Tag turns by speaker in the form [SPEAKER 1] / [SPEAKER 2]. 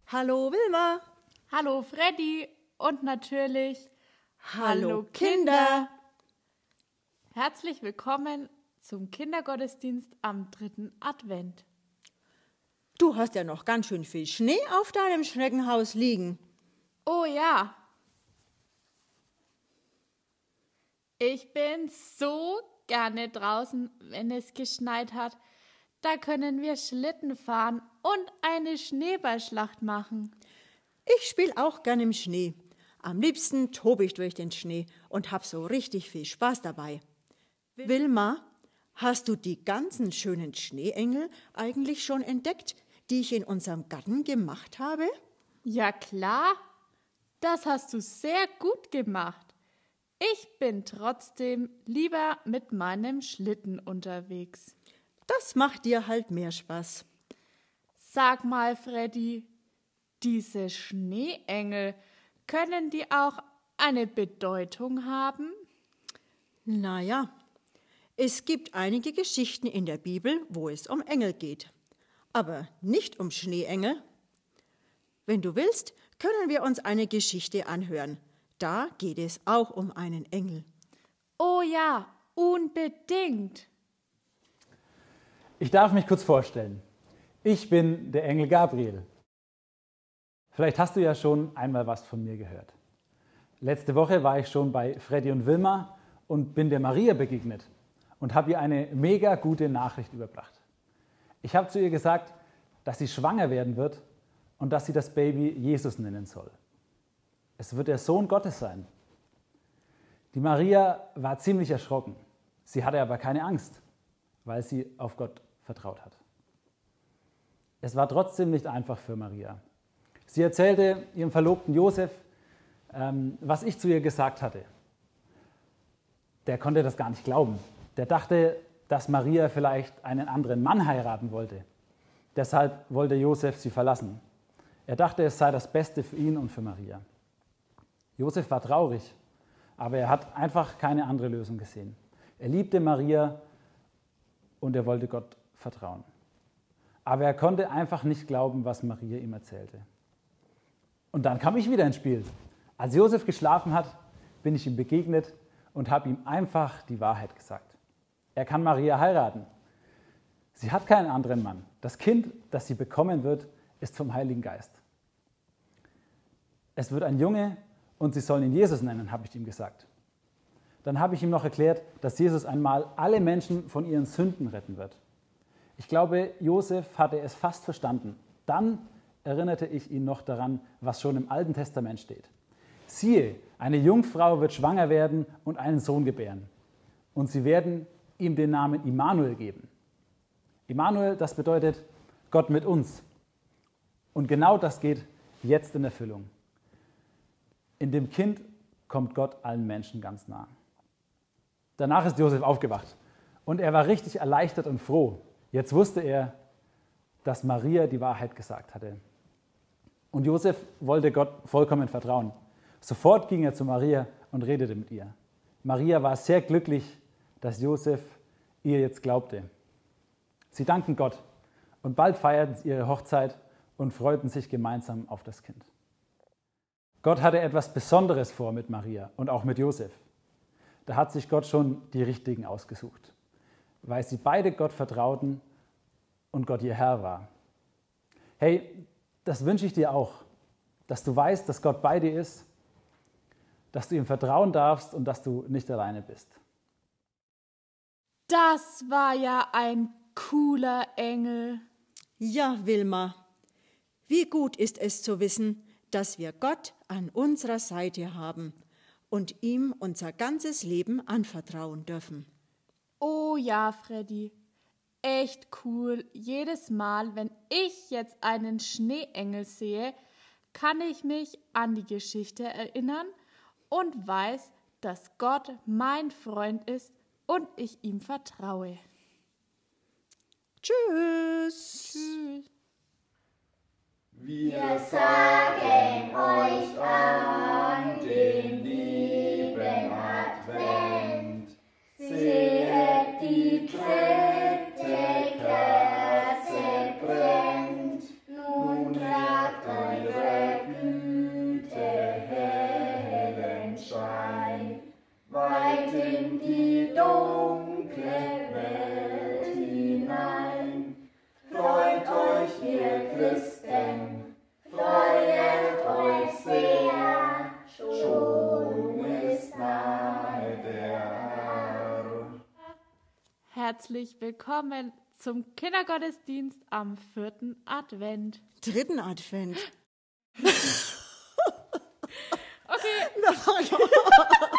[SPEAKER 1] Hallo Wilma.
[SPEAKER 2] Hallo Freddy und natürlich
[SPEAKER 1] Hallo Kinder.
[SPEAKER 2] Herzlich willkommen zum Kindergottesdienst am 3. Advent.
[SPEAKER 1] Du hast ja noch ganz schön viel Schnee auf deinem Schneckenhaus liegen.
[SPEAKER 2] Oh ja. Ich bin so gerne draußen, wenn es geschneit hat. Da können wir Schlitten fahren und eine Schneeballschlacht machen.
[SPEAKER 1] Ich spiele auch gern im Schnee. Am liebsten tobe ich durch den Schnee und hab so richtig viel Spaß dabei. Wilma, hast du die ganzen schönen Schneeengel eigentlich schon entdeckt, die ich in unserem Garten gemacht habe?
[SPEAKER 2] Ja klar, das hast du sehr gut gemacht. Ich bin trotzdem lieber mit meinem Schlitten unterwegs.
[SPEAKER 1] Das macht dir halt mehr Spaß.
[SPEAKER 2] Sag mal, Freddy, diese Schneeengel, können die auch eine Bedeutung haben?
[SPEAKER 1] Naja, es gibt einige Geschichten in der Bibel, wo es um Engel geht, aber nicht um Schneeengel. Wenn du willst, können wir uns eine Geschichte anhören. Da geht es auch um einen Engel.
[SPEAKER 2] Oh ja, unbedingt.
[SPEAKER 3] Ich darf mich kurz vorstellen. Ich bin der Engel Gabriel. Vielleicht hast du ja schon einmal was von mir gehört. Letzte Woche war ich schon bei Freddy und Wilma und bin der Maria begegnet und habe ihr eine mega gute Nachricht überbracht. Ich habe zu ihr gesagt, dass sie schwanger werden wird und dass sie das Baby Jesus nennen soll. Es wird der Sohn Gottes sein. Die Maria war ziemlich erschrocken. Sie hatte aber keine Angst, weil sie auf Gott vertraut hat. Es war trotzdem nicht einfach für Maria. Sie erzählte ihrem Verlobten Josef, was ich zu ihr gesagt hatte. Der konnte das gar nicht glauben. Der dachte, dass Maria vielleicht einen anderen Mann heiraten wollte. Deshalb wollte Josef sie verlassen. Er dachte, es sei das Beste für ihn und für Maria. Josef war traurig, aber er hat einfach keine andere Lösung gesehen. Er liebte Maria und er wollte Gott vertrauen. Aber er konnte einfach nicht glauben, was Maria ihm erzählte. Und dann kam ich wieder ins Spiel. Als Josef geschlafen hat, bin ich ihm begegnet und habe ihm einfach die Wahrheit gesagt. Er kann Maria heiraten. Sie hat keinen anderen Mann. Das Kind, das sie bekommen wird, ist vom Heiligen Geist. Es wird ein Junge und sie sollen ihn Jesus nennen, habe ich ihm gesagt. Dann habe ich ihm noch erklärt, dass Jesus einmal alle Menschen von ihren Sünden retten wird. Ich glaube, Josef hatte es fast verstanden. Dann erinnerte ich ihn noch daran, was schon im Alten Testament steht. Siehe, eine Jungfrau wird schwanger werden und einen Sohn gebären. Und sie werden ihm den Namen Immanuel geben. Immanuel, das bedeutet Gott mit uns. Und genau das geht jetzt in Erfüllung. In dem Kind kommt Gott allen Menschen ganz nah. Danach ist Josef aufgewacht und er war richtig erleichtert und froh. Jetzt wusste er, dass Maria die Wahrheit gesagt hatte. Und Josef wollte Gott vollkommen vertrauen. Sofort ging er zu Maria und redete mit ihr. Maria war sehr glücklich, dass Josef ihr jetzt glaubte. Sie dankten Gott und bald feierten sie ihre Hochzeit und freuten sich gemeinsam auf das Kind. Gott hatte etwas Besonderes vor mit Maria und auch mit Josef. Da hat sich Gott schon die Richtigen ausgesucht, weil sie beide Gott vertrauten und Gott ihr Herr war. Hey, das wünsche ich dir auch, dass du weißt, dass Gott bei dir ist, dass du ihm vertrauen darfst und dass du nicht alleine bist.
[SPEAKER 2] Das war ja ein cooler Engel.
[SPEAKER 1] Ja, Wilma, wie gut ist es zu wissen, dass wir Gott an unserer Seite haben und ihm unser ganzes Leben anvertrauen dürfen.
[SPEAKER 2] Oh ja, Freddy. Echt cool. Jedes Mal, wenn ich jetzt einen Schneeengel sehe, kann ich mich an die Geschichte erinnern und weiß, dass Gott mein Freund ist und ich ihm vertraue.
[SPEAKER 1] Tschüss.
[SPEAKER 2] Tschüss.
[SPEAKER 4] Wir sagen euch an den lieben Advent, sehet die dritte Kerze brennt, nun tragt euch die dunkle Welt hinein. Freut euch, ihr Christen, freut euch sehr, schon ist nahe der Herr.
[SPEAKER 2] Herzlich willkommen zum Kindergottesdienst am 4. Advent.
[SPEAKER 1] 3. Advent.
[SPEAKER 2] Okay,
[SPEAKER 1] Da war noch.